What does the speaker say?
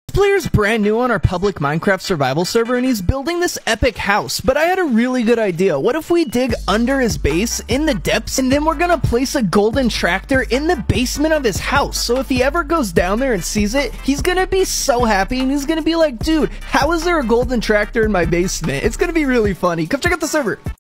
Player's brand new on our public Minecraft survival server and he's building this epic house, but I had a really good idea. What if we dig under his base in the depths and then we're gonna place a golden tractor in the basement of his house, so if he ever goes down there and sees it, he's gonna be so happy and he's gonna be like, dude, how is there a golden tractor in my basement? It's gonna be really funny. Come check out the server.